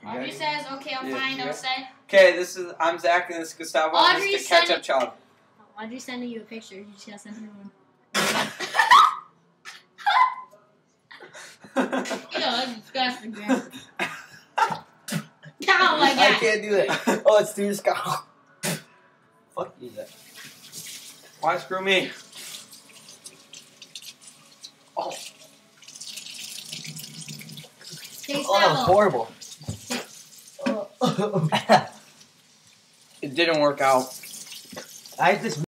Audrey says, okay, I'm fine, I'll say. Okay, I'm Zach and this is Gustavo and this is the ketchup chug. Audrey's sending you a picture. You just gotta send her one. Ew, that's disgusting, man. Oh my god. I can't do that. Oh, it's too disgusting. Fuck you, Zach. Why screw me? Oh. Taste Oh, that was horrible. It didn't work out. I just